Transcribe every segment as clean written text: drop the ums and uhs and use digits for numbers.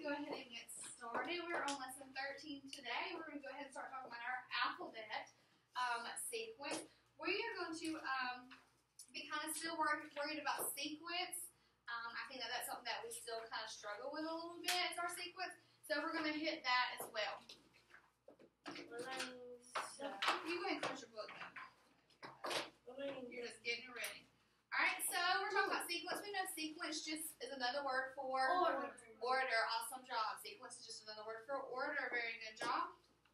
go ahead and get started. We're on lesson 13 today. We're going to go ahead and start talking about our alphabet sequence. We are going to be kind of still worried about sequence. I think that that's something that we still kind of struggle with a little bit. It's our sequence. So we're going to hit that as well. So you go ahead and close your book now. You're just getting it ready. Alright, so we're talking about sequence. We know sequence just is another word for order. Awesome job. Sequence is just another word for order. Very good job.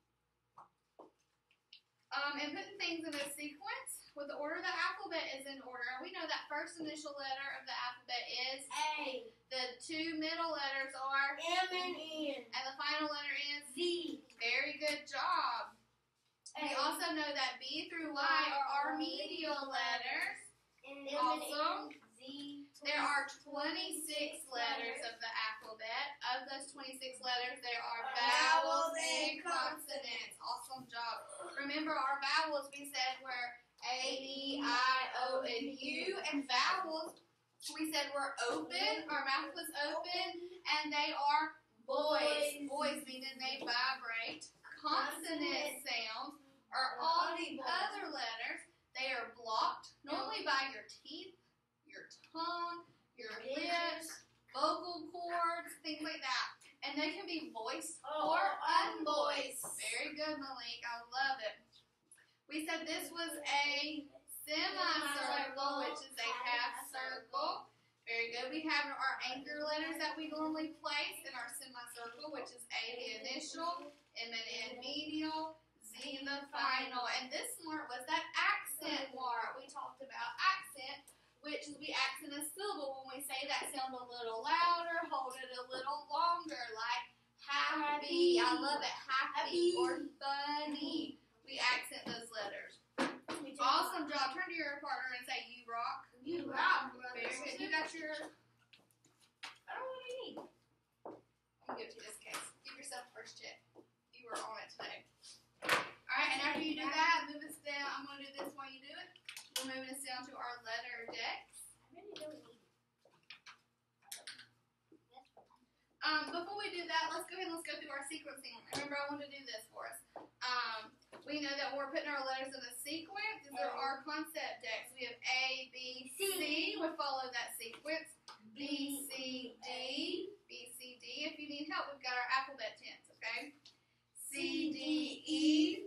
And putting things in a sequence with the order, the alphabet is in order. And we know that first initial letter of the alphabet is A. The two middle letters are M and N. And the final letter is Z. Very good job. We also know that B through Y are our medial letters. Also, there are 26 letters of the alphabet. Of those 26 letters, there are vowels and consonants. Awesome job. Remember, our vowels, we said, were A, E, I, O, and U. And vowels, we said, were open. Our mouth was open. And they are voice. Voice meaning they vibrate. Consonant sounds are all the other letters. They are blocked, normally by your teeth, your tongue, your lips, vocal cords, things like that. And they can be voiced or unvoiced. Very good, Malik. I love it. We said this was a semicircle, which is a half circle. Very good. We have our anchor letters that we normally place in our semicircle, which is A, the initial, M and N, medial, Z, the final. And this mark was that accent mark. We talked about accent, which is we accent a syllable when we say that sound a little louder, hold it a little longer, like happy. I love it. Happy or funny. We accent those letters. Awesome job. Turn to your partner and say, you rock. You rock, brother. Very good. You got your... I don't know what you need. I'm going to give it to you this case. Give yourself first check. You were on it today. Alright, and after you do that, move us down. I'm going to do this while you do it. We're moving us down to our letter decks. Before we do that, let's go ahead and let's go through our sequencing. Remember, I want to do this for us. We know that when we're putting our letters in a sequence, these are our concept decks. We have A, B, C. We follow that sequence. B, C, D. B, C, D. If you need help, we've got our alphabet tense, okay? C, D, E.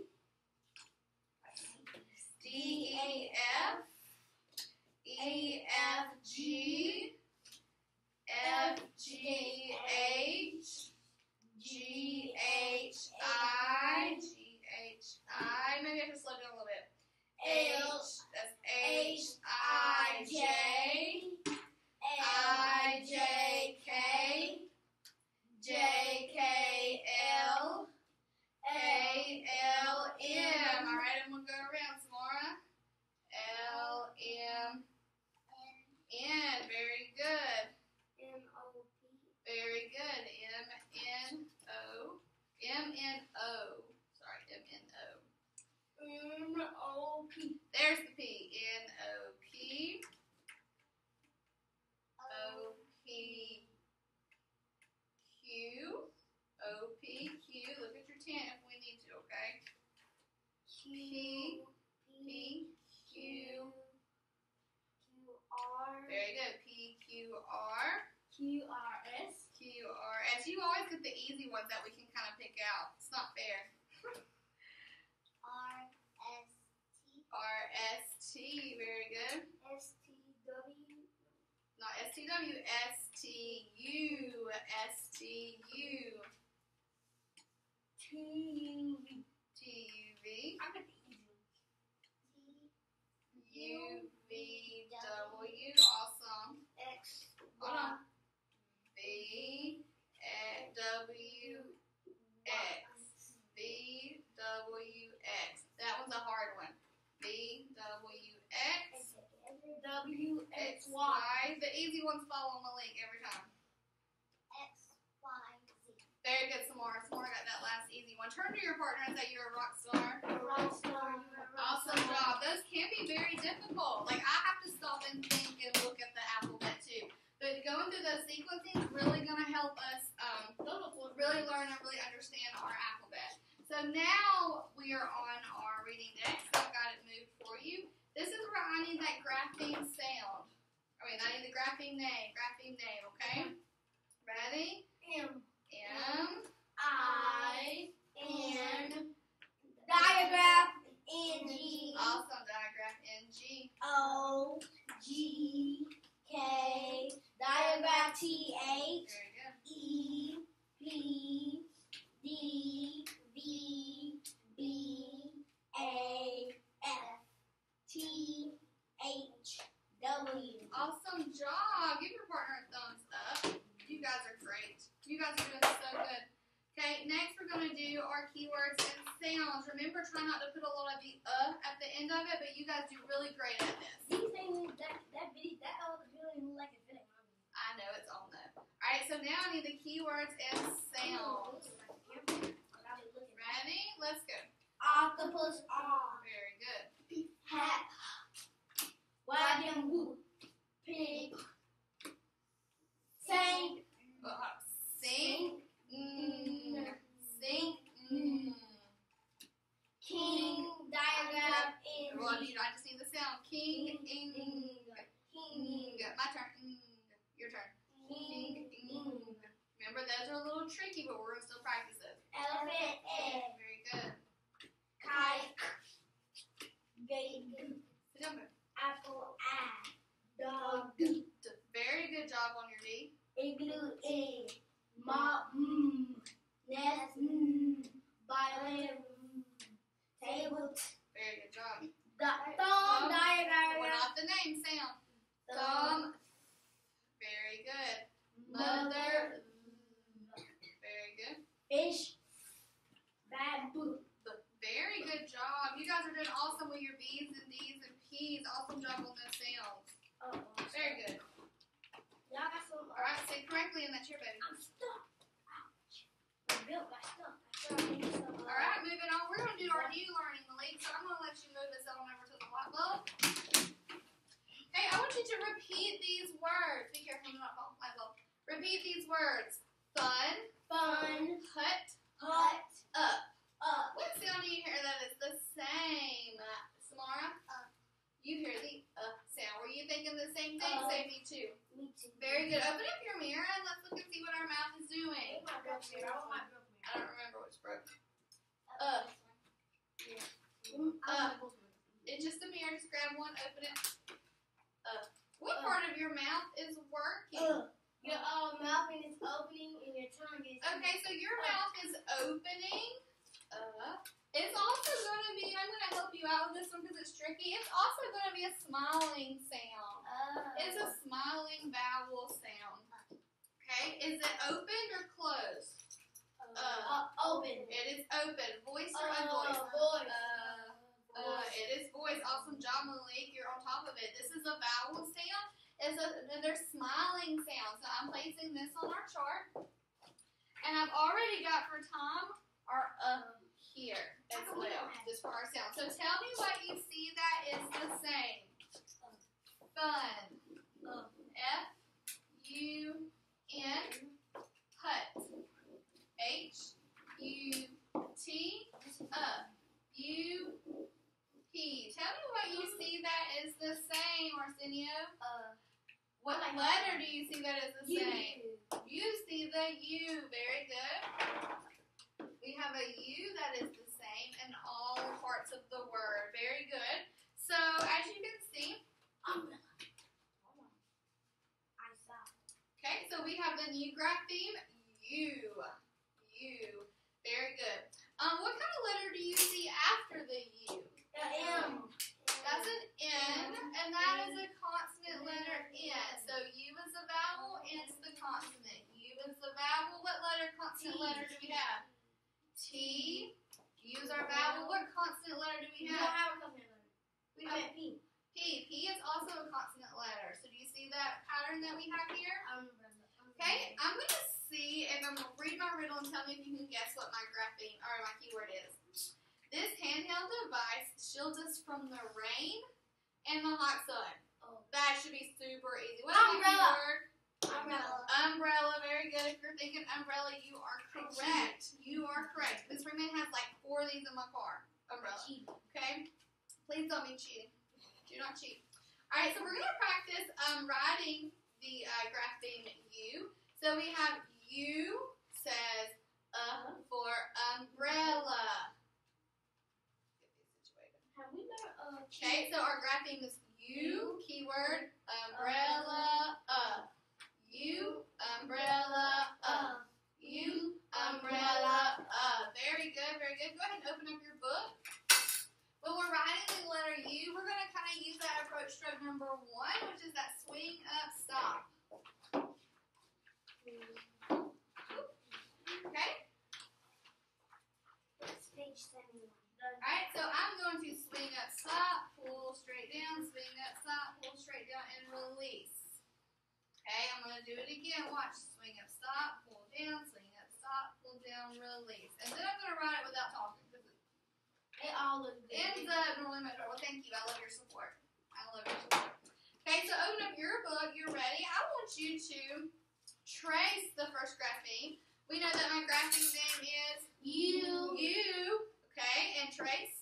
D, E, F. E, F, G. F, G, H. G, H, I. G, H, I. Maybe I have to slow down a little bit. H, that's H, I, J. I, J, K. J, K, L. A, L, M. All right, and we'll go around, Samara. L, M, N. Very good. M-O-P. Very good. M-N-O. M-N-O. Sorry, M-N-O. M-O-P. There's the P. N-O-P. O-P. Q. O-P-Q. Look at your tent if we need to, okay? P. P. Q. Q-R. Very good. P-Q-R. Q-R-S. Q-R-S. You always get the easy ones that we can kind of pick out. It's not fair. R-S-T. R-S-T. Very good. S-T-W. Not S-T-W. S-T-U. S-T-U. T-U-V. T-U-V. I got the easy one. U-V-W. Awesome. X. Hold on. V-W-X. V-W-X. That one's a hard one. V-W-X. W-X-Y. The easy ones follow Malik every time. X-Y-Z. Very good, Samara. Samara got that last easy one. Turn to your partner and say you're a rock star. Rock star. Awesome job. Those can be very difficult. Like, I have to stop and think and look at the alphabet, too. But going through those sequencing is really going to help us grapheme sound. I mean, I need the grapheme name, okay? Ready? M. M-I-N. Diagraph N G Awesome, diagraph N-G. O G K. Diagraph T H Very good. E P D V B A F T H W. Awesome job. Give your partner a thumbs up. You guys are great. You guys are doing so good. Okay, next we're going to do our keywords and sounds. Remember, try not to put a lot of the at the end of it, but you guys do really great at this. These things, that video, that really like a video. I know it's on though. Alright, so now I need the keywords and sounds. Ready? Let's go. Octopus arm. Very good. Hat. Wagon whoop. Pig. Sink. Sink. Sink. King. Diagram Well, in. I just need the sound. King. Ing. King. My turn. Your turn. King. Remember, those are a little tricky, but we're going to still practice it. Elephant egg. Very good. Kite. Gate. Sit down there. Apple eye. Dog. Very good job on your D. Igloo egg. Mop. Nest. Violin. Table. Very good job. Thumb. Diagram. Well, not the name, sound. Thumb. Very good. Mother. Very good. Fish. Bamboo. Very good job. You guys are doing awesome with your B's and D's and P's. Awesome job on those sounds. Very good. Y'all got some. All right, say correctly, and that's your baby. I'm stuck. Ouch. My belt got stuck. All right, moving on. We're going to do our new learning, Malik. So I'm going to let you move this on over to the light bulb. Okay, I want you to repeat these words. Be careful, do not fall. Light bulb. Repeat these words. Fun. Fun. Hut. Hut. Up. Up. What sound do you hear that is the same? Samara? You hear the sound. Were you thinking the same thing? Say me too. Me too. Very good. Open up your mirror and let's look and see what our mouth is doing. I don't remember which broke. It's just a mirror. Just grab one, open it. What part of your mouth is working? Your mouth is opening and your tongue is. Okay, so your mouth is opening. It's also going to be, I'm going to help you out with this one because it's tricky. It's also going to be a smiling sound. It's a smiling vowel sound. Okay, is it open or closed? Open. It is open. Voice or unvoiced? Voice. It is voice. Awesome job, Malik. You're on top of it. This is a vowel sound. They're smiling sounds. So I'm placing this on our chart. And I've already got for Tom our here as well, just for our sound. So tell me what you see that is the same. Fun. F-U-N. Hut. H-U-T. Up. U-P. Tell me what you see that is the same, Arsenio. What letter do you see that is the same? You see the U. Very good. We have a U that is the same in all parts of the word. Very good. So, as you can see, okay, so we have the new grapheme U. U. Very good. What kind of letter do you see after the U? M. That's an N, and that is a consonant letter N. So U is a vowel, N is the consonant. U is the vowel. What consonant letter do we have? T. Use our vowel. What consonant letter do we We don't have? have a consonant letter. We I have meant P. P. P is also a consonant letter. So do you see that pattern that we have here? I remember that. Okay, I'm going to see if I'm going to read my riddle and tell me if you can guess what my grapheme or my keyword is. This handheld device shields us from the rain and the hot sun. Oh. That should be super easy. What is my Umbrella. keyword? Umbrella. Umbrella, very good. If you're thinking umbrella, you are correct. You are correct. Miss Freeman has like 4 of these in my car. Umbrella. Okay? Please don't be cheating. Do not cheat. All right, so we're gonna practice writing the grapheme U. So we have U says for umbrella. Have we got Okay, so our grapheme is U, keyword, umbrella, U, umbrella, U, umbrella, Very good, very good. Go ahead and open up your book. When we're writing the letter U, we're going to kind of use that approach stroke number 1, which is that swing up stop. Okay? It's page 71. Alright, so I'm going to swing up, stop, pull straight down, swing up, stop, pull straight down, and release. Okay, I'm going to do it again. Watch. Swing up, stop, pull down, swing up, stop, pull down, release. And then I'm going to write it without talking because It all looks good. ends up really much better. Well, thank you. I love your support. I love your support. Okay, so open up your book. You're ready. I want you to trace the first grapheme. We know that my grapheme name is U. Okay, and trace.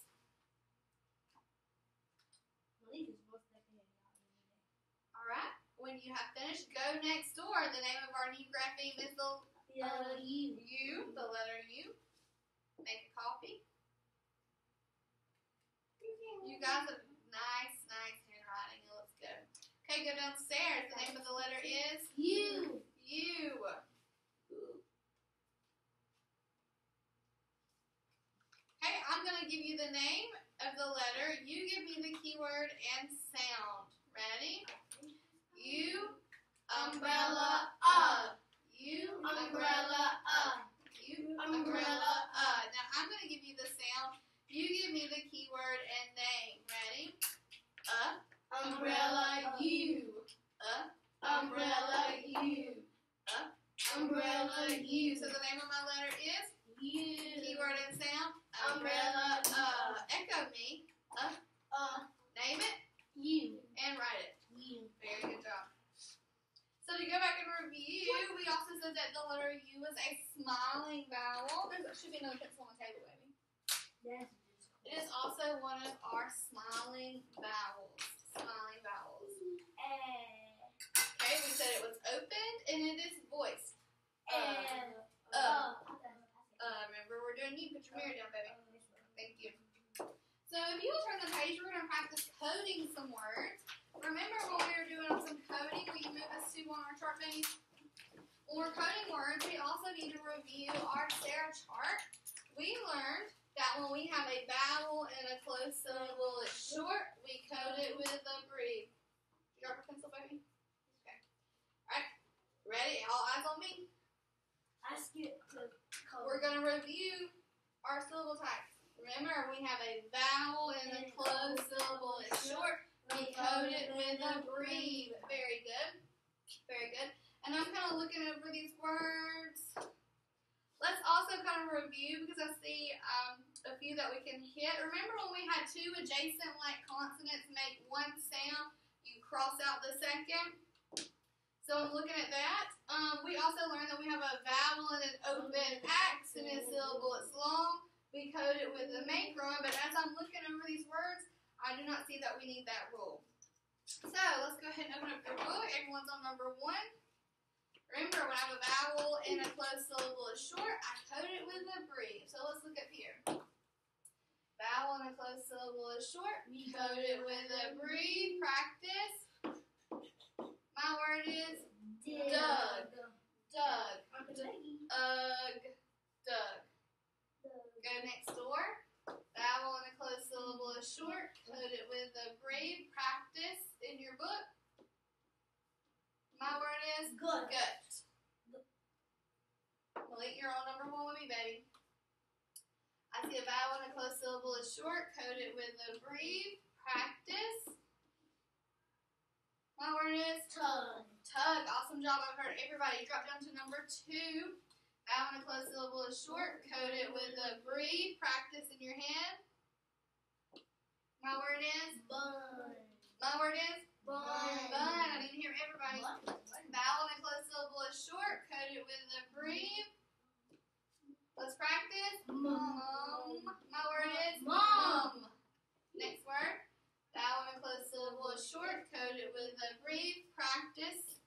Alright, when you have finished, go next door. The name of our new grapheme is the U, the letter U. Make a copy. You guys have nice handwriting. It looks good. Okay, go downstairs. The name of the letter is U. Okay, I'm going to give you the name of the letter. You give me the keyword and sound. Ready? U, umbrella, U, umbrella, U, umbrella, Now, I'm going to give you the sound. You give me the keyword and name. Ready? Umbrella, U. Umbrella, U. Umbrella, U. So the name of my letter is? U. Keyword and sound. Umbrella, Echo me. Name it. U. And write it. U. Very good job. So to go back and review, we also said that the letter U was a smiling vowel. There should be another pencil on the table, baby. That's It is also one of our smiling vowels. Smiling vowels. Okay, we said it was opened and it is voiced. Remember, we're doing you. Put your mirror down, baby. Thank you. So if you will turn the page, we're going to practice coding some words. Remember when we were doing some coding, will you move us to on our chart, baby? When we're coding words, we also need to review our Sarah chart. We learned that when we have a vowel and a closed syllable is short, we code it with a brief. You drop your pencil, baby? Okay. Alright. Ready? All eyes on me? We're going to review our syllable types. Remember, we have a vowel and a closed syllable is short. We code it with a brief. Very good. Very good. And I'm kind of looking over these words. Let's also kind of review because I see a few that we can hit. Remember when we had two adjacent like consonants make one sound, you cross out the second. So I'm looking at that. We also learned that we have a vowel and an open accent syllable. It's long. We code it with the macron, but as I'm looking over these words, I do not see that we need that rule. So let's go ahead and open up your book. Everyone's on number 1. Remember, when I have a vowel and a closed syllable is short, I code it with a brief. So let's look up here. Vowel and a closed syllable is short. We code it with a brief. Practice. My word is Doug. Doug. Doug. Go next door. Vowel and a closed syllable is short. Code it with a brief. Practice in your book. My word is gut. Malik, you're on number 1 with me, baby. I see a vowel and a closed syllable is short. Code it with a brief. Practice. My word is Tug. Tug. Awesome job. I've heard everybody. Drop down to number 2. Vowel and a closed syllable is short. Code it with a brief. Practice in your head. My word is Bun. My word is Bun. Bun. I didn't hear everybody. Vowel and a closed syllable is short. Code it with a brief. Let's practice. Mom. My word is Mom. Next word. Vowel and a closed syllable is short. Code it with a brief. Practice.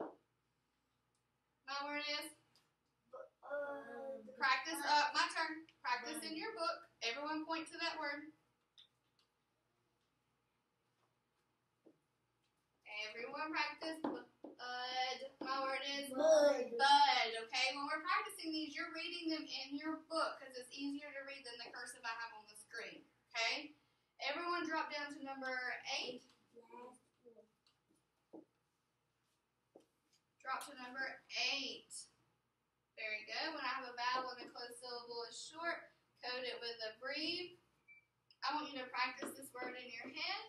My word is practice. My turn. Practice in your book. Everyone point to that word. Everyone practice. Bud. My word is Bud. Bud. Okay. When we're practicing these, you're reading them in your book because it's easier to read than the cursive I have on the screen. Okay. Everyone drop down to number 8. Drop to number 8. Very good. When I have a vowel and a closed syllable is short, code it with a brief. I want you to practice this word in your head.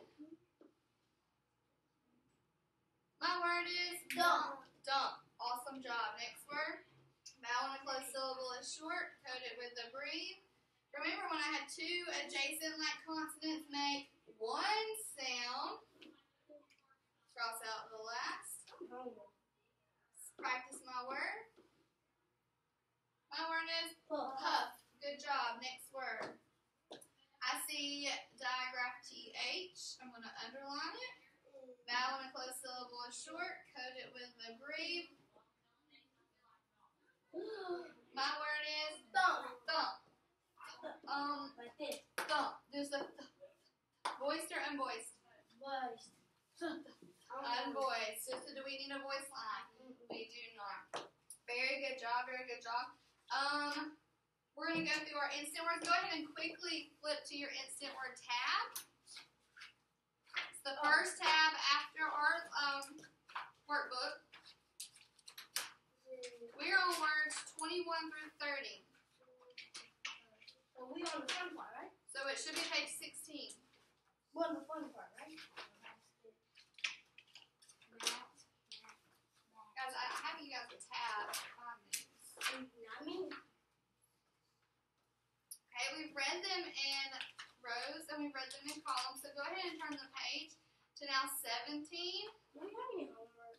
My word is Dump. Dump. Awesome job. Next word. Vowel and a closed syllable is short, code it with a brief. Remember when I had 2 adjacent like consonants make one sound. Cross out the last. Practice my word. My word is puff. Good job. Next word. I see digraph TH. I'm going to underline it. Vowel and a closed syllable is short. Code it with a brief. My word is Thump. thump. Like this. Thump. There's a voiced or unvoiced? Voiced. Unvoiced. So do we need a voice line? We do not. Very good job. Very good job. We're going to go through our instant words. Go ahead and quickly flip to your instant word tab. It's the first tab after our workbook. We're on words 21 through 30. So we on the fun part, right? So it should be page 16. We're on the fun part, right? Guys, I have you guys a tab. I mean, Okay, we've read them in rows and we've read them in columns. So go ahead and turn the page to now 17. do we have any homework?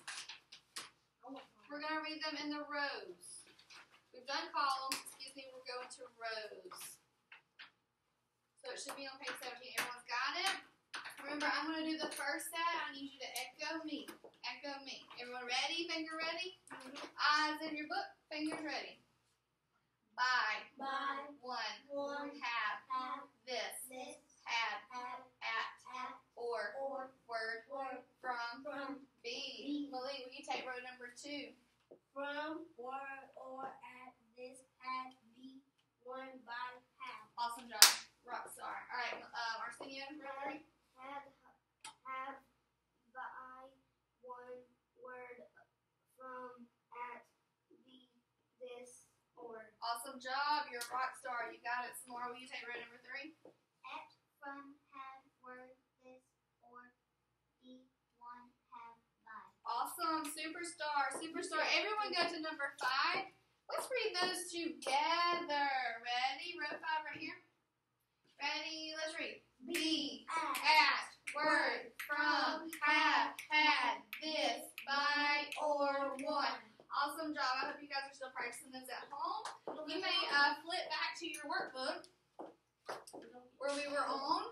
We're going to read them in the rows. We've done columns. Excuse me, we're going to rows. So it should be on page 17. Everyone's got it? Remember, I'm going to do the first set. I need you to echo me. Echo me. Everyone ready? Finger ready? Eyes in your book. Fingers ready. By. By. One. Have. This. Had. At. Or. Word. From. Be. Malie, will you take row number 2? From, word, or, at, this, had, be, one, by, have. Awesome job. Rock star. All right, Arsenio, row 3. Had, have, by, one, word, from, at, be, this, or. Awesome job. You're a rock star. You got it. Some more. Will you take row number 3? At, from, have, word, this, or, be, one, have, by. Awesome. Superstar. Everyone go to number 5. Let's read those together. Ready? Row 5 right here. Ready? Let's read. Be, at, word, from, have, had, this, by, or one. Awesome job. I hope you guys are still practicing this at home. You may flip back to your workbook where we were on.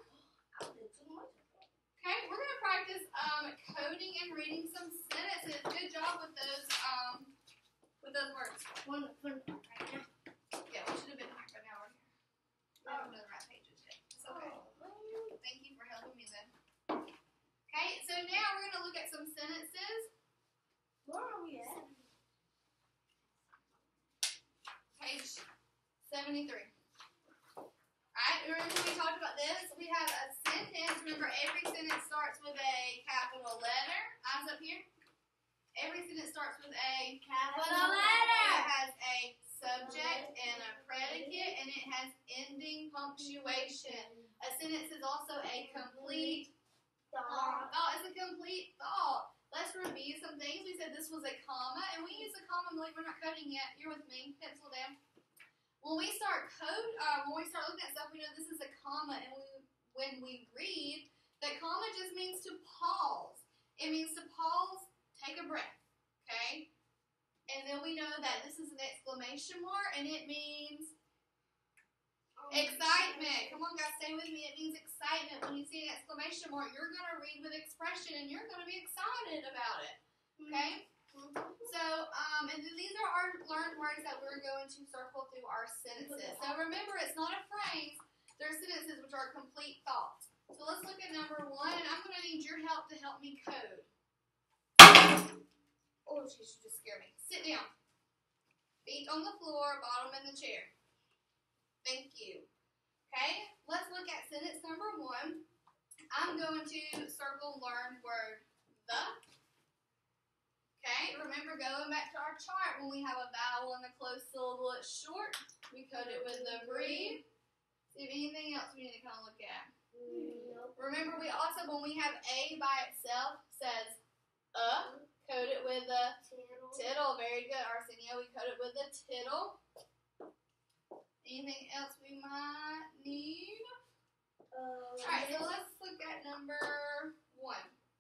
Okay, we're going to practice coding and reading some sentences. Good job with those words. One, fun part right now. Yeah, we should have been back by now. I don't know the right pages yet. It's okay. Thank you for helping me then. Okay, so now we're going to look at some sentences. Where are we at? Page 73. Alright, remember we talked about this? We have a sentence. Remember, every sentence starts with a capital letter. Eyes up here. Every sentence starts with a Capital letter. It has a subject and a predicate, and it has ending punctuation. A sentence is also a complete thought. It's a complete thought. Let's review some things. We said this was a comma, and we use a comma. We're not coding yet. You're with me. Pencil down. When we start looking at stuff, we know this is a comma, and when we read, the comma just means to pause. It means to pause, take a breath, okay? And then we know that this is an exclamation mark, and it means excitement. Come on, guys, stay with me. It means excitement. When you see an exclamation mark, you're going to read with expression. question, and you're going to be excited about it. Okay? So, and then these are our learned words that we're going to circle through our sentences. So remember, it's not a phrase. They're sentences which are complete thoughts. So let's look at number 1, and I'm going to need your help to help me code. Oh, she just scared me. Sit down. Feet on the floor, bottom in the chair. Thank you. Okay, let's look at sentence number 1. I'm going to circle learned word the. Okay, remember going back to our chart when we have a vowel and a closed syllable, it's short. We code it with the breathe. See if anything else we need to kind of look at. Nope. Remember, we also, when we have a by itself, says code it with the tittle. Very good, Arsenio. We code it with the tittle. Anything else we might need? Alright, so let's look at number 1.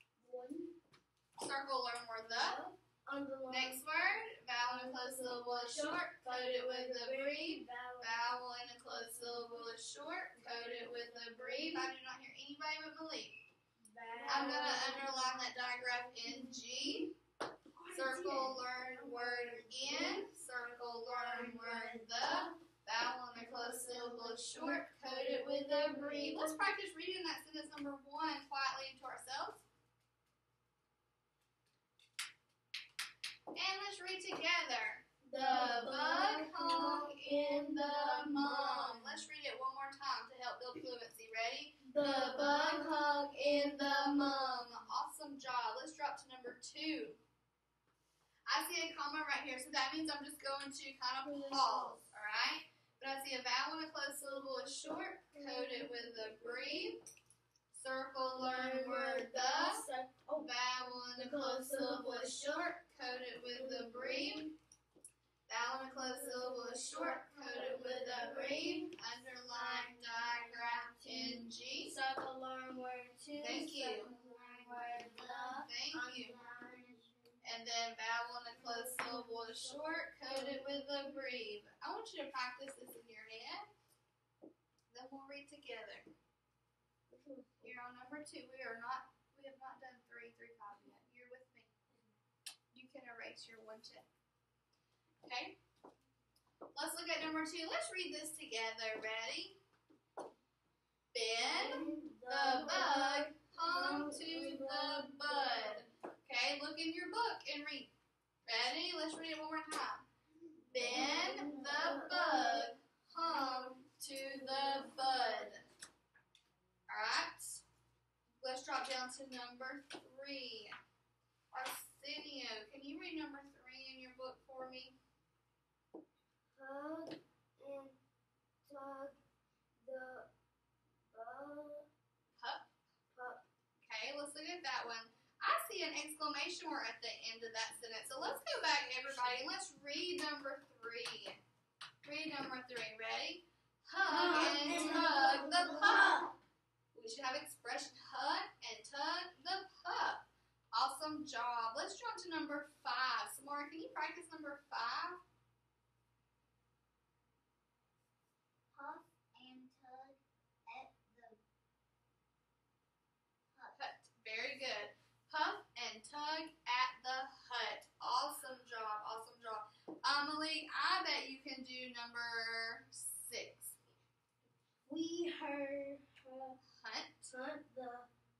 Circle learn word the. Next word, vowel and a closed syllable is short. Code it with the breathe. Vowel and a closed syllable is short. Code it with the breathe. I do not hear anybody but Malik. I'm going to underline that diagram in G. Circle learn word in. Circle learn word the. Vowel and a closed syllable is short. Code it with the breathe. Let's practice reading that sentence number 1 quietly to ourselves. And let's read together. The bug hung in the mum. Let's read it one more time to help build fluency. Ready? The bug hung in the mum. Awesome job. Let's drop to number 2. I see a comma right here, so that means I'm just going to kind of pause, alright? But I see a vowel and a closed syllable is short. Code it with the breathe. Circle learn word the. Vowel and a closed syllable is short. Code it with the breathe. Vowel and a closed syllable is short. Code it with the breathe. Underline diagram in G. Circle learn word 2. Thank you. Circle learn word the. Thank you. And then vowel and a closed syllable is short. Code it with the breathe. I want you to practice this in your head. Then we'll read together. Here on number 2, we have not done 3 through 5 yet. You're with me. You can erase your 1 check. Okay? Let's look at number 2. Let's read this together. Ready? Ben the bug hung to the bud. Okay, look in your book and read. Ready? Let's read it one more time. Ben the bug hung to the bud. Alright. Let's drop down to number 3. Arsenio, can you read number 3 in your book for me? Hug and tug the bug. Pup. Okay, let's look at that one. I see an exclamation mark at the end of that sentence. So let's go back, everybody, and let's read number 3. Read number 3. Ready? Hug and tug the pup. We should have expression hug and tug the pup. Awesome job. Let's jump to number 5. Samara, can you practice number 5? Puff and tug at the Hut. Very good. Puff and tug at the hut. Awesome job. Awesome job. Malik, I bet you can do number 6. We heard Hunt. hunt the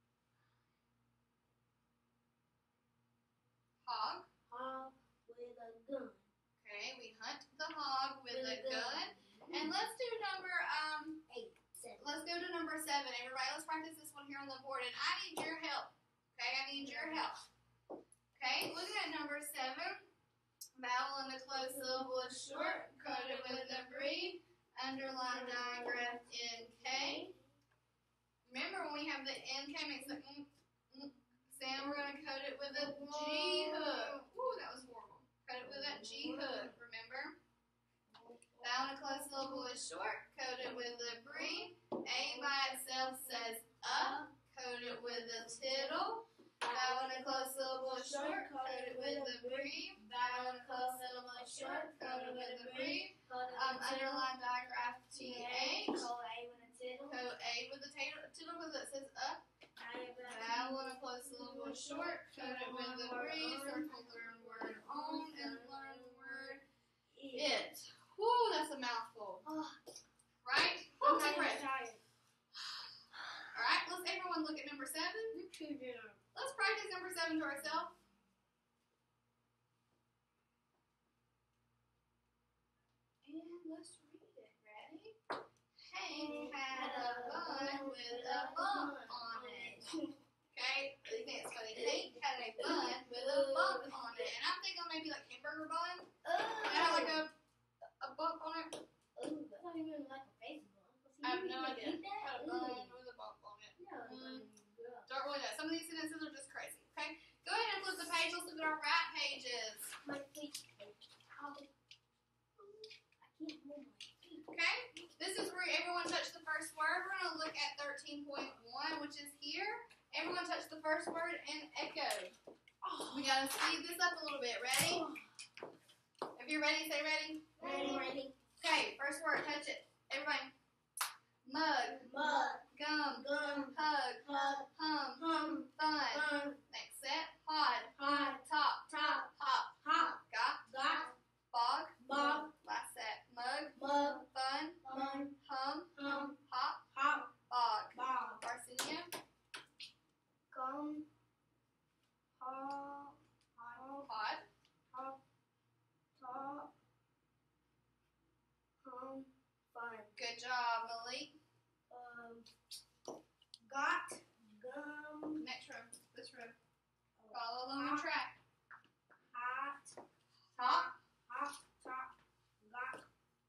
Hog. hog with a gun. Okay, we hunt the hog with a gun. And let's do number 8, 7. let's go to number 7. Everybody, let's practice this one here on the board. And I need your help. Okay, I need your help. Okay, looking at number 7. Vowel and the closed syllable is short. Code it with the breathe. Underline diagram in K. Remember when we have the NK makes the sound, we're going to code it with a G hook. Ooh, that was horrible. Code it with that G hook, remember? Vowel and a closed syllable is short. Code it with a breathe. A by itself says up. Code it with a tittle. Vowel and a closed syllable is short. Code it with a breathe. Vowel and a closed syllable is short. Code it with a breathe. Underline diagraph TH. Code A with a tittle. Code A with the tittle because it says up. Vowel and a closed syllable short, cut it with a breeze, circle, learn word on, and learn word it. Whoo, that's a mouthful. Right? Okay, great. Alright, let's everyone look at number 7. Let's practice number 7 to ourselves. And let's read it. Ready? Hank had a bun with a bump on it. Okay? You think it's funny? Hank had a bun with a bump on it. And I'm thinking maybe like hamburger bun. It had like a bump on it. I have no idea. Had a bun with a bump on it. Don't really know. Some of these sentences are just crazy. Okay? Go ahead and flip the page. Let's look at our right pages. Okay? This is where everyone touched the first word. We're going to look at 13.1, which is here. Everyone touch the first word and echo. We got to speed this up a little bit. Ready? If you're ready, say ready. Ready. Okay, first word, touch it. Everybody. Mug. Gum. Hug. Hum. Fun. Next set. Pod. Top. Hop. Got. Bog. Last set. Mug. Fun. Hum. Hop. Bog. Arsenio. Gum. Pod. Top. Fun. Good job, Malik. Got. Gum. Next row. This row. Follow along the track. Hot. Top. Top. Got.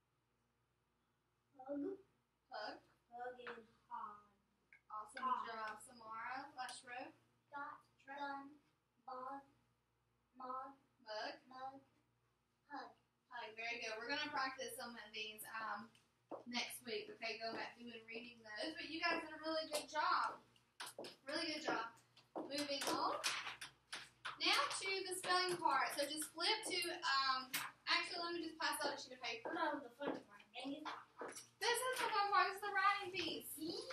Hug. Hug. And hard. Awesome job, Samara. Last row. Got. Gun. Bog. Mug. Mug. Hug. Hug. Very good. We're going to practice some of these next week. Okay, go back through and reading those. But you guys did a really good job. Really good job. Moving on. Now to the spelling part. So just flip to, actually let me just pass out a sheet of paper. That was the fun part. Dang it. This is the fun part. This is the writing piece.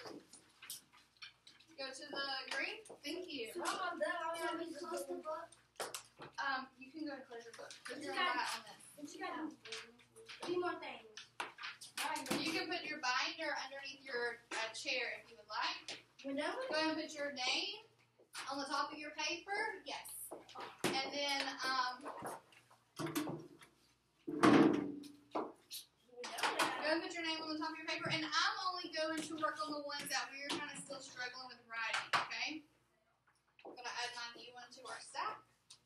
Go to the green. Thank you. Can we close the book? You can go and close your book. Put your Okay. eye on this. Two more things. You can put your binder underneath your chair if you would like. We're done with Go ahead and put your name on the top of your paper. Yes. And then, go and put your name on the top of your paper. And I'm only going to work on the ones that we're kind of still struggling with writing, okay? I'm going to add my new one to our stack.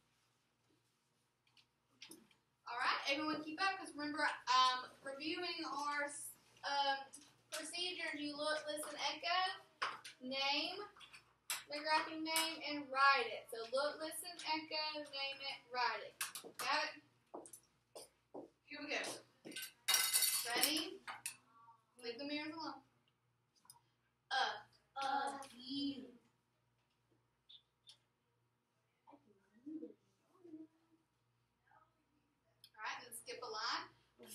All right, everyone keep up, because remember, reviewing our procedures, you look, listen, echo, name, the graphing name, and write it. So look, listen, echo, name it, write it. Got it? Here we go. Ready? Leave the mirrors alone. You. Alright, then skip a line.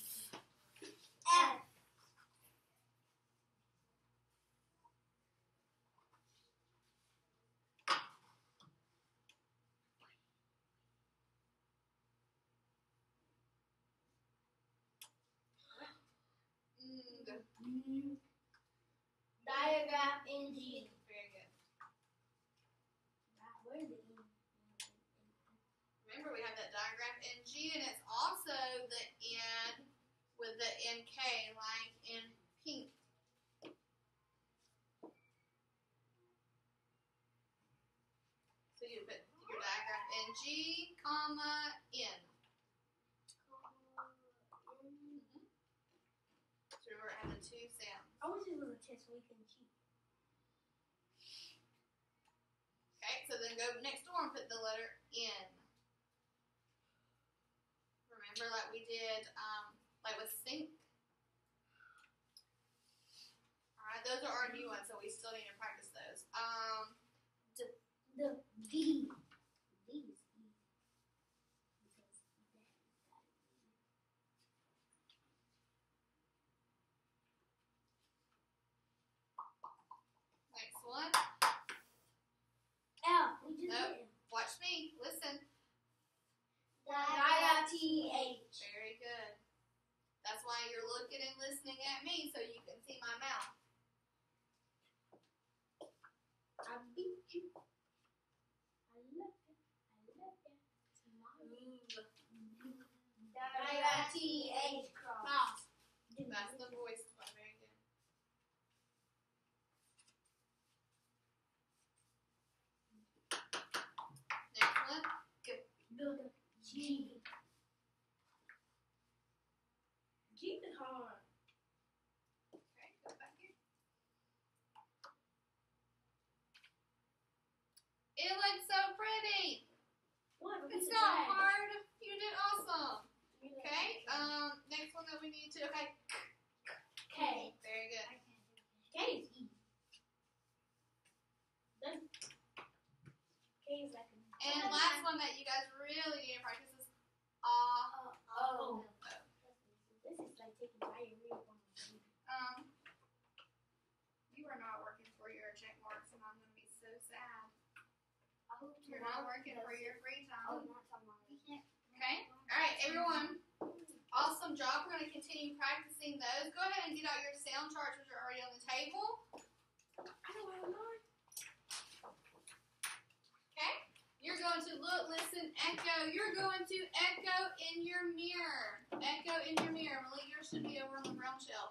F. Diagram in G. Very good. Where's the E? Remember, we have that diagram NG, and it's also the N with the NK, like in pink. So you put your diagram NG, comma, N. So remember, it had the two sounds. I wish it was a test we can cheat. Okay, so then go next door and put the letter N. Remember, like we did, like with sync. Alright, those are our new ones, so we still need to practice those. The D. D is E. Because Next one. L. We just Nope. did. looking and listening at me so you can see my mouth. I beat you. I love you. W-I-T-H cross. Mouse. That's the voice one. Very good. Next one. Good. G. G is hard. Okay, go back here. It looks so pretty. What? It's not hard. You did awesome. Okay. Next one that we need to. Okay. K. Very good. K is E. Then K is like a. And last one that you guys really need to practice is Oh. This is like taking diarrhea from me. You are not working for your check marks, and I'm gonna be so sad. I hope You're not working for your free Oh, time. not someone. Okay. All right, everyone. Awesome job. We're gonna continue practicing those. Go ahead and get out your sound charts, which are already on the table. I don't have mine. Okay. You're going to look, listen, echo. You're going to echo in your mirror. Echo in your mirror. Malik, yours should be over on the brown shelf.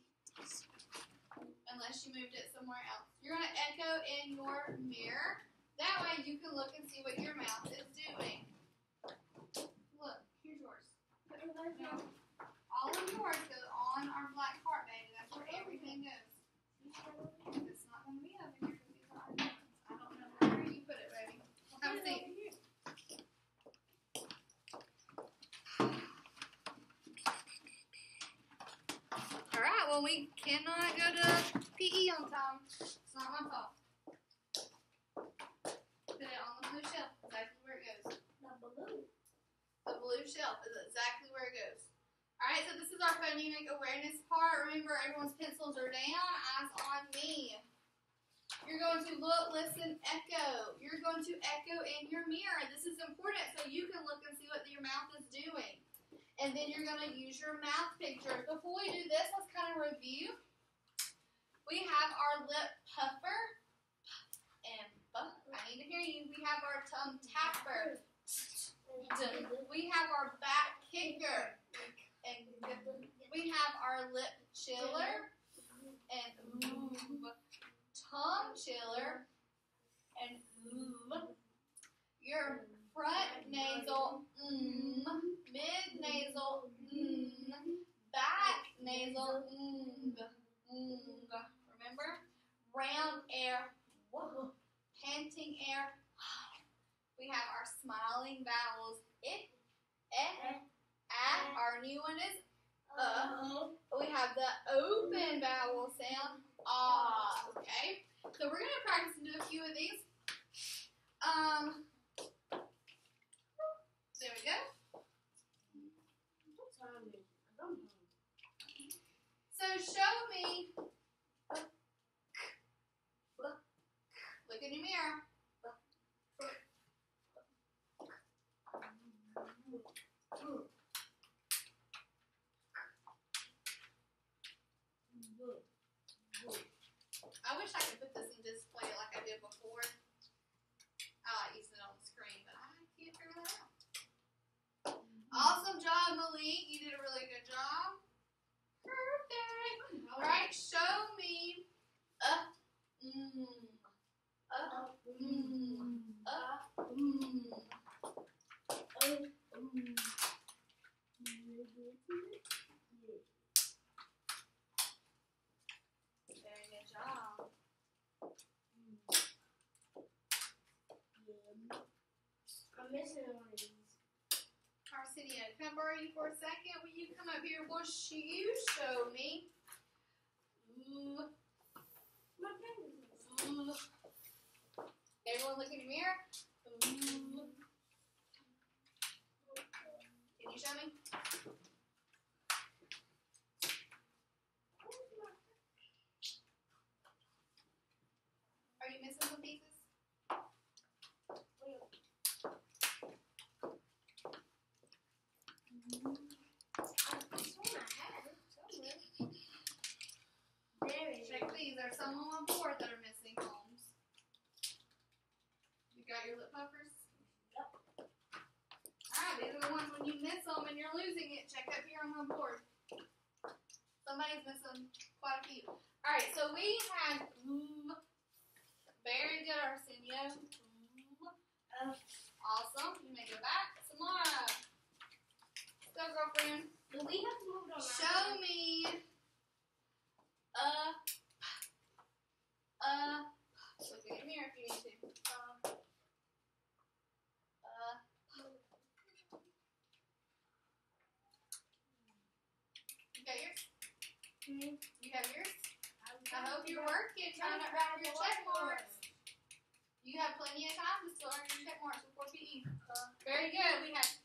Unless you moved it somewhere else. You're going to echo in your mirror. That way you can look and see what your mouth is doing. Look, here's yours. No, all of yours go on our black card, baby. That's where everything goes. It's not going to be over here because these are our ones. I don't know where you put it, baby. We'll have a seat. All right, well, we cannot go to PE on time. It's not my fault. Put it on the blue shelf, exactly where it goes. The blue shelf is exactly where it goes. All right, so this is our phonemic awareness part. Remember, everyone's pencils are down, eyes on me. You're going to look, listen, echo. You're going to echo in your mirror. This is important so you can look and see what your mouth is doing. And then you're going to use your mouth pictures. Before we do this, let's kind of review. We have our lip puffer and I need to hear you. We have our tongue tapper. We have our back kicker. And we have our lip chiller and tongue chiller and your front nasal mid nasal back nasal remember? Round air, panting air. We have our smiling vowels. Our new one is we have the open vowel sound. Okay. So we're gonna practice and do a few of these. There we go. So show me. Look in your mirror. I wish I could put this and display it like I did before. I like using it on the screen, but I can't figure that out. Awesome job, Malik. You did a really good job. Perfect. All right, show me. Very good job. I'm missing one of these. Arsenio, can I borrow you for a second? Will you come up here? Will you show me? My fingers. Everyone look in the mirror. Can you show me? Are you missing some pieces? jokers? Yep. Alright, these are the ones when you miss them and you're losing it. Check up here on my board. Somebody's missing quite a few. Alright, so we had very good, Arsenio. Awesome. You may go back. Samara. Let's go, girlfriend. Do we have to move it on? Show me look in the mirror if you need to. You got yours? You have yours? I hope you're working, trying to earn your check marks. You have plenty of time to still earn your check marks before PE. Very good. We had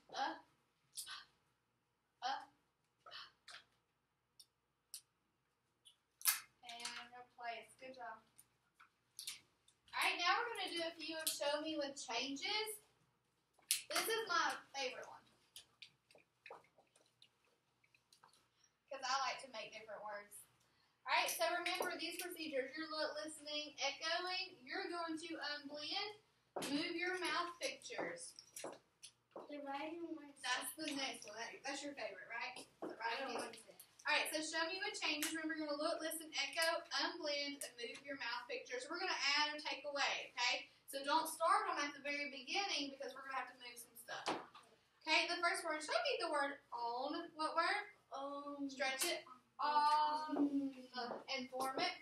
and replace. Good job. Alright, now we're going to do a few of Show Me with changes. This is my favorite one. Because I like to make different words. Alright, so remember these procedures. You're listening, echoing. You're going to unblend. Move your mouth pictures. The writing one. That's the next one. That's your favorite, right? The writing one. Alright, so Show Me with changes. Remember, you're going to look, listen, echo, unblend, and move your mouth pictures. We're going to add or take away, okay? So don't start them at the very beginning because we're going to have to move some stuff. Okay, the first word. Show me the word on. What word? Stretch it. And form it.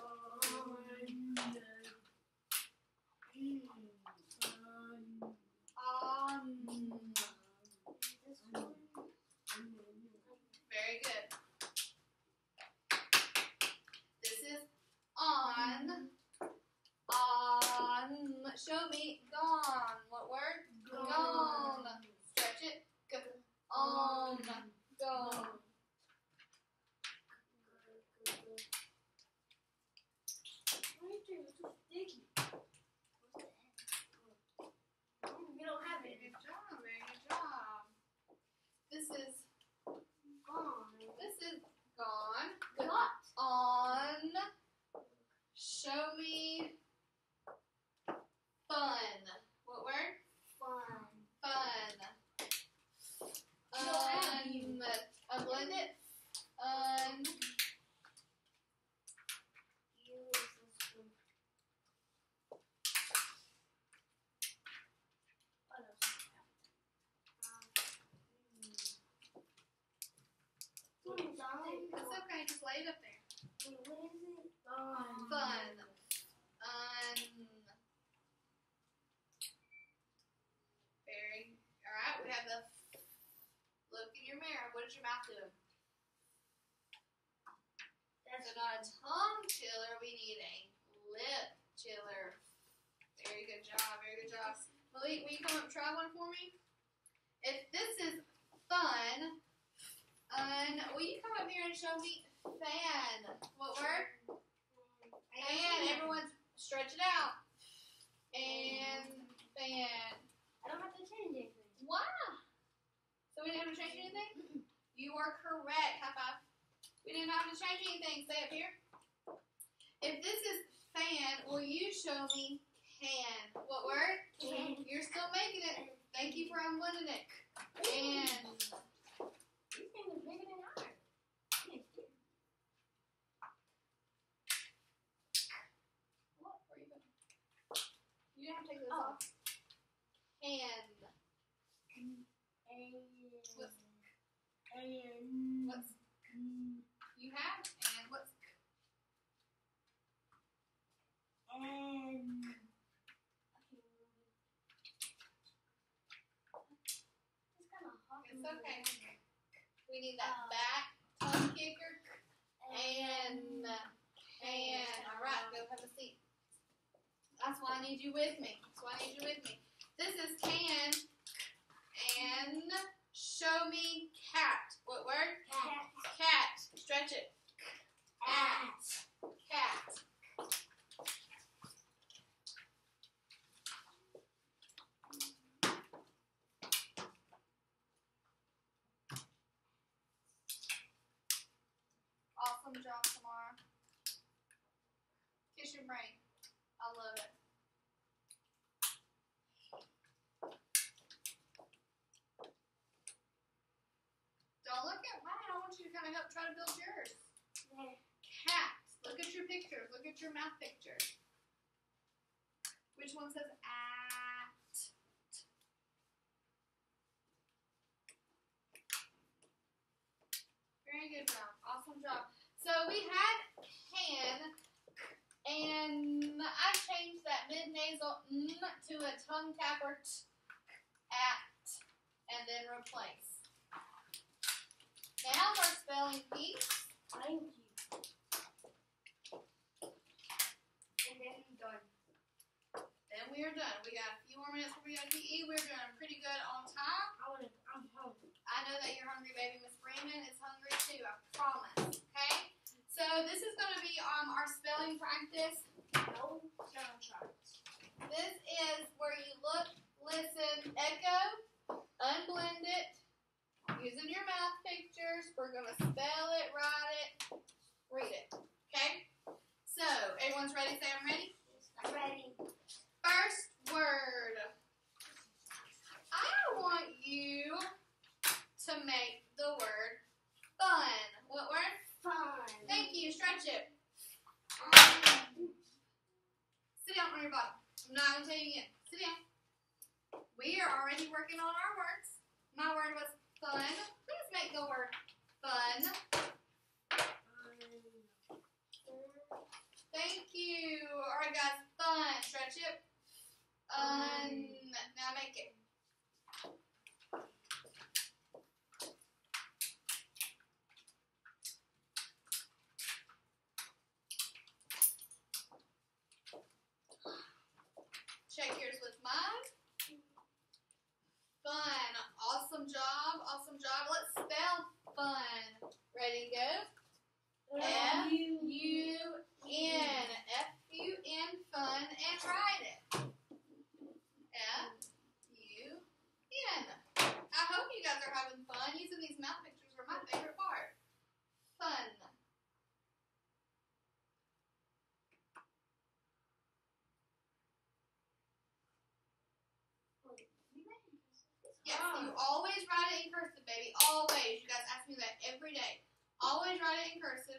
Very good. This is on. Show me gone. What word? Gone. Stretch it. On. Gone. We don't have it. Very good job. Very good job. This is Gone. This is gone. Got. On. Show me fun. What word? Fun. Fun. Unblend it. That's okay. Just lay it up there. What is it? Fun. Very. All right. We have the look in your mirror. What is your mouth doing? That's So not a tongue chiller. We need a lip chiller. Very good job. Very good job. Malik, will you come up and try one for me? If this is fun, will you come up here and show me fan? What word? Fan. Everyone stretch it out. And fan. I don't have to change anything. Why? So we didn't have to change anything? You are correct. High five. We didn't have to change anything. Say up here. If this is fan, will you show me can? What word? Can. You're still making it. Thank you for unblending it. And These things are bigger than ours. what were you going? You didn't have to take this off. And what's you have? And what's it's okay. We need that back tongue kicker. And all right, go have a seat. That's why I need you with me. That's why I need you with me. This is can and show me cat. What word? Cat. Cat. Stretch it. Cat. Cat. Awesome job, Samara. Kiss your brain. I love it. try to build yours. There. Cat. Look at your pictures. Look at your math pictures. Which one says at? Very good job. Awesome job. So we had can, and I changed that mid-nasal n to a tongue tapper t, at, and then replace. Now we're spelling peace. Thank you. And then done. Then we are done. We got a few more minutes before we go to PE. We're doing pretty good on time. I'm hungry. I know that you're hungry, baby. Miss Freeman is hungry too. I promise. Okay? So this is going to be our spelling practice. No sound charts. This is where you look, listen, echo, unblend it, using your mouth pictures. We're going to spell it, write it, read it. Okay? So, everyone's ready? Say, I'm ready? I'm ready. First word. I want you to make the word fun. What word? Fun. Thank you. Stretch it. Sit down on your bottom. I'm not going to tell you again. Sit down. We are already working on our words. My word was fun. Please make the word fun. Thank you. All right, guys. Fun. Stretch it. Now make it. Check yours with mine. Fun. Awesome job. Awesome job. Let's spell fun. Ready, go. F-U-N. F-U-N, fun, and write it. F-U-N. I hope you guys are having fun. Using these mouth pictures were my favorite part. Fun. Yes, you always write it in cursive, baby. Always. You guys ask me that every day. Always write it in cursive.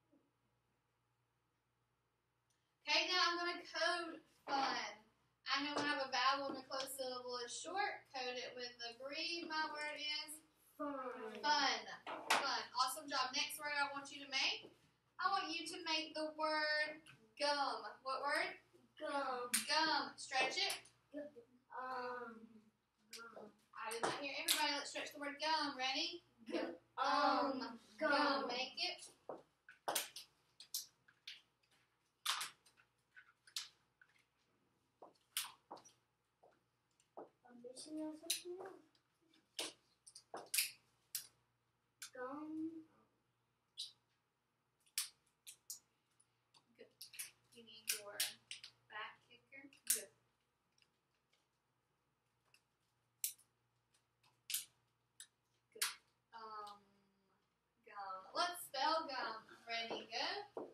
Okay, now I'm going to code fun. I know when I have a vowel and a closed syllable is short. Code it with the breathe. My word is Fun. fun. Fun. Awesome job. Next word I want you to make. I want you to make the word gum. What word? Gum. Gum. Stretch it. Gum. I did not hear everybody. Let's stretch the word gum. Ready? Gum. Gum. Make it. I'm missing out something else. Gum. Good. You need your back kicker. Good. Good. Gum. Let's spell gum. Ready, go.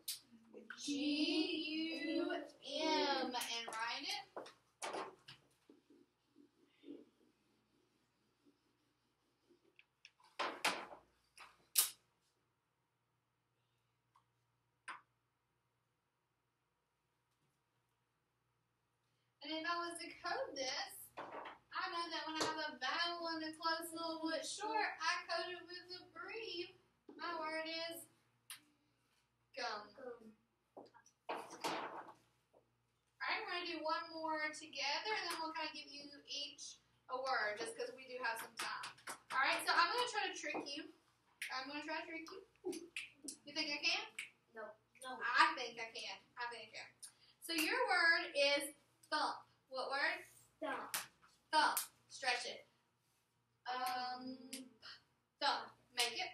G-U-M. And write it. And if I was to code this, I know that when I have a vowel and a closed syllable it's short, I code it with a breathe. My word is gum. Alright, we're going to do one more together, and then we'll kind of give you each a word, just because we do have some time. Alright, so I'm going to try to trick you. You think I can? No. I think I can. So your word is thump. What word? Thump. Thump. Stretch it. Thump. Make it.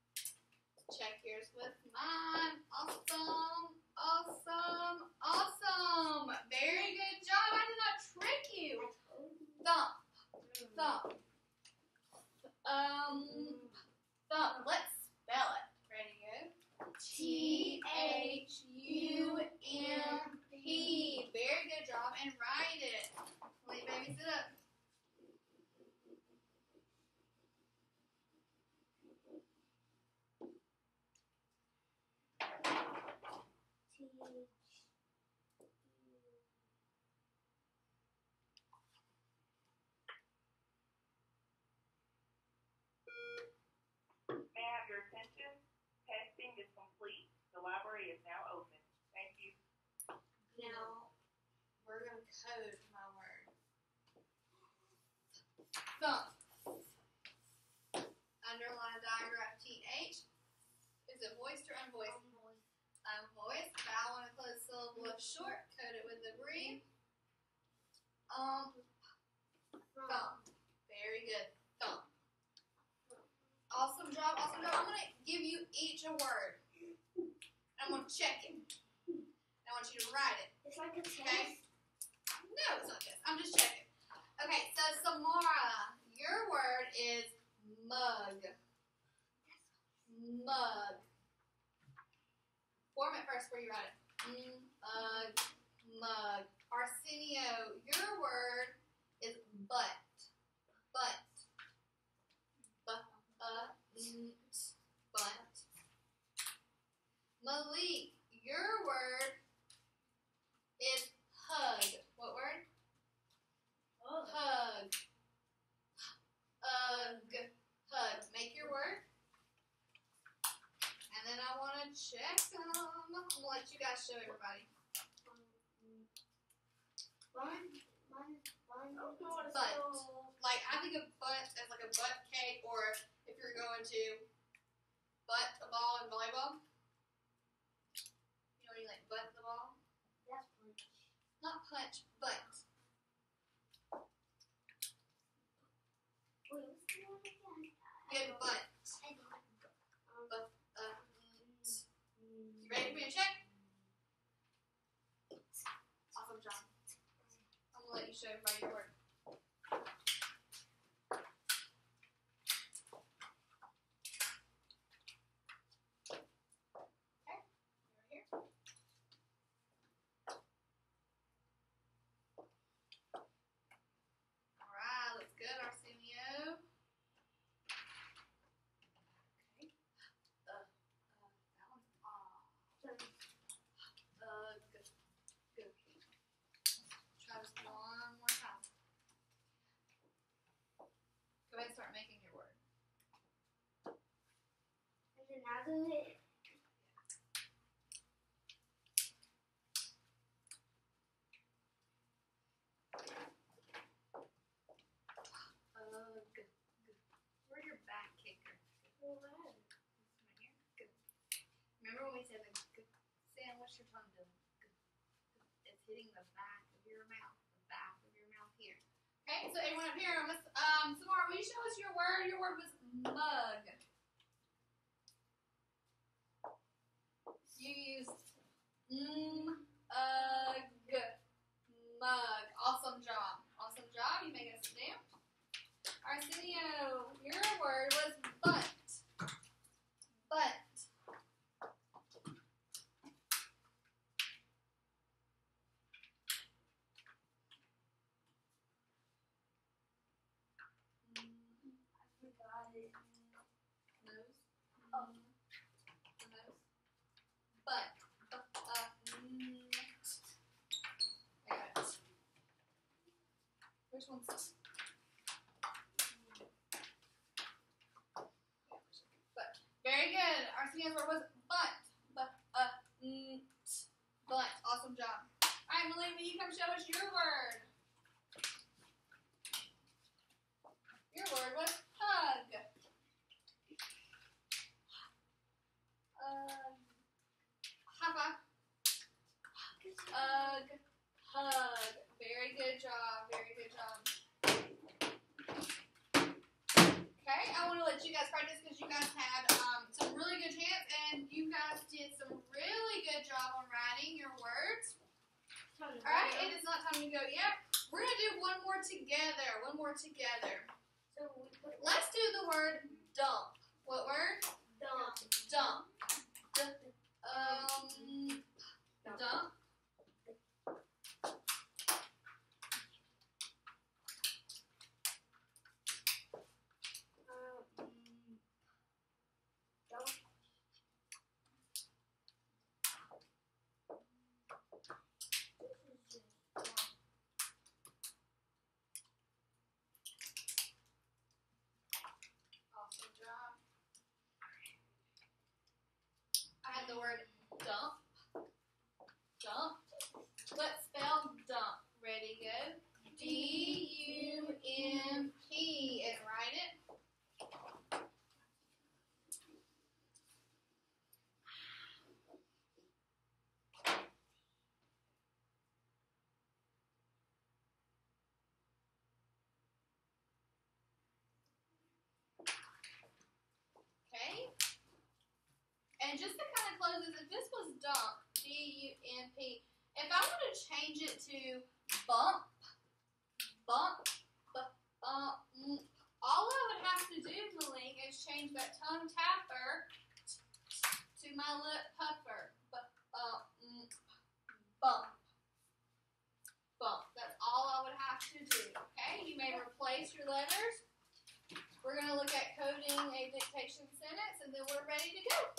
Check yours with mine. Awesome. Awesome. Awesome. Awesome. Very good job. I did not trick you. Thump. Thump. Thump. Let's spell it. Ready, go. T-H-U-M-P. Very good job. And write it. Wait, baby, sit up. May I have your attention? Testing is complete. The library is now open. Thank you. Now, we're going to code my word. Thump. Underline diagram TH. Is it voiced or unvoiced? Unvoiced. Vowel and a closed syllable is short. Code it with the brief. Thump. Very good. Thump. Awesome job. Awesome job. I'm going to give you each a word. I'm going to check it. I want you to write it. It's like a test. Okay? No, it's not this. I'm just checking. Okay, so Samara, your word is mug. Mug. Form it first before you write it. Mug. Mug. Arsenio, your word is butt. Butt. Butt. Butt. Malik, your word is hug. What word? Hug. Hug. Make your word. And then I want to check them. I'm going to let you guys show everybody. Butt. Like, I think of butt as like a butt cake, or if you're going to butt a ball in volleyball. You know when you like butt the ball? That's punch. Not punch, butt. Wait, what's the one again? Good butt. You ready for me to check? Awesome job. I'm gonna let you show everybody your work. Okay, over here. All right, looks good, Arsenio. Okay. That one's good. Try this one more time. Go ahead and start making your word. And then now do it. Where's your back kicker? What? This one right here. Good. Remember when we said the good? Sam, what's your tongue doing? Good. It's hitting the back of your mouth. The back of your mouth here. Okay, so everyone up here, Samara, will you show us your word? Your word was mug. You used mug. Awesome job. Awesome job. You make us sit down. Arsenio, your word was butt. Butt. I forgot it. Nose. Oh. The nose. Butt. I got it. Which one's this? Butt. Very good. Arsenio's word was butt. Butt. Awesome job. Alright, Malay, will you come show us your word? Your word was hug. High five. Hug. Very good job. Very good job. Okay, I want to let you guys practice because you guys had some really good chants and you guys did some really good job on writing your words. time you go, yep. We're going to do one more together. One more together. So we put Let's do the word dump. What word? dump. Dump. Dump. Awesome job. I had the word dump. Dump. Let's spell dump. Ready, go. D-U-M-P and write it. Okay. And just to kind of close this, if this was dump, D-U-M-P, if I want to change it to bump, all I would have to do, Malik, is change that tongue tapper to my lip puffer. Bump. That's all I would have to do, okay? You may replace your letters. We're going to look at coding a dictation sentence, and then we're ready to go.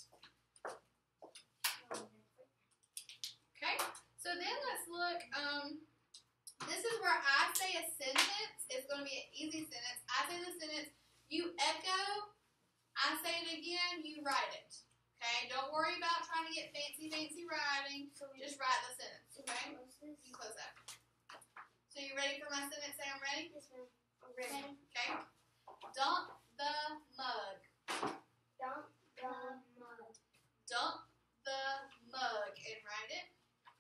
Okay, so then let's look, this is where I say a sentence. It's going to be an easy sentence. I say the sentence, you echo, I say it again, you write it. Okay, don't worry about trying to get fancy writing. Just write the sentence, okay? You can close that. So you ready for my sentence? Say I'm ready? Yes, ma'am. I'm ready. Okay. Dump the mug. Dump the mug. Dump the mug and write it.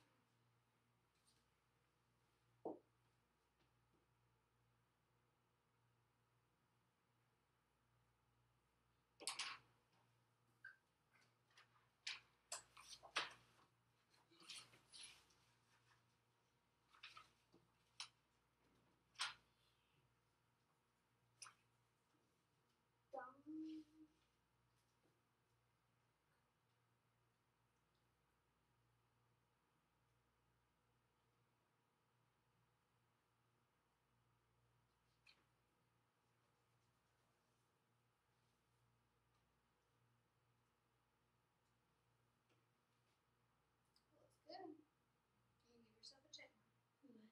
Good. You can give yourself a check mark.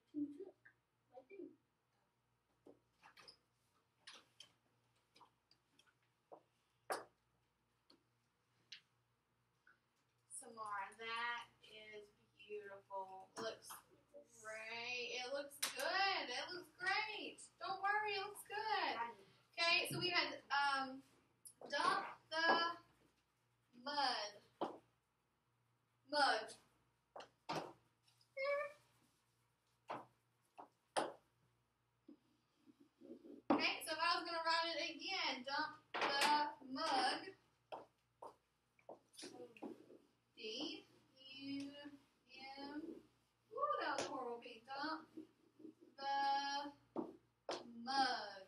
Samara, that is beautiful. Looks great. It looks good. It looks great. Don't worry, it looks good. Okay, so we had dump the mug. Okay, so if I was going to write it again, dump the mug. D-U-M. Ooh, that was a horrible beat. Dump the mug.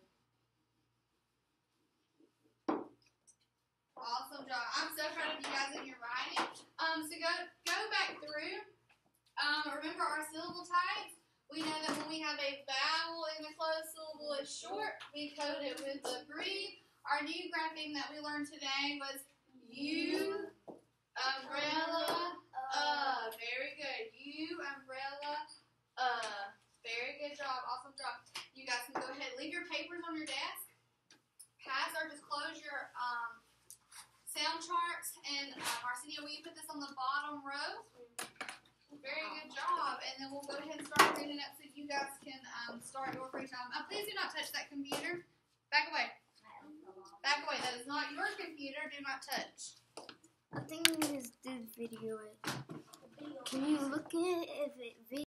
Awesome job. I'm so proud of you guys in your writing. So go back through. Remember our syllable types. We know that when we have a vowel in a closed syllable is short, we code it with the breathe. Our new grapheme that we learned today was U, umbrella, very good. U, umbrella, very good job. Awesome job. You guys can go ahead and leave your papers on your desk. Pass or just close your sound charts. And Arsenio, will you put this on the bottom row? Very good job. And then we'll go ahead and start cleaning up so you guys can start your free time. Please do not touch that computer. Back away. Back away. That is not your computer. Do not touch. I think we just did video it. Can you look at it if it video?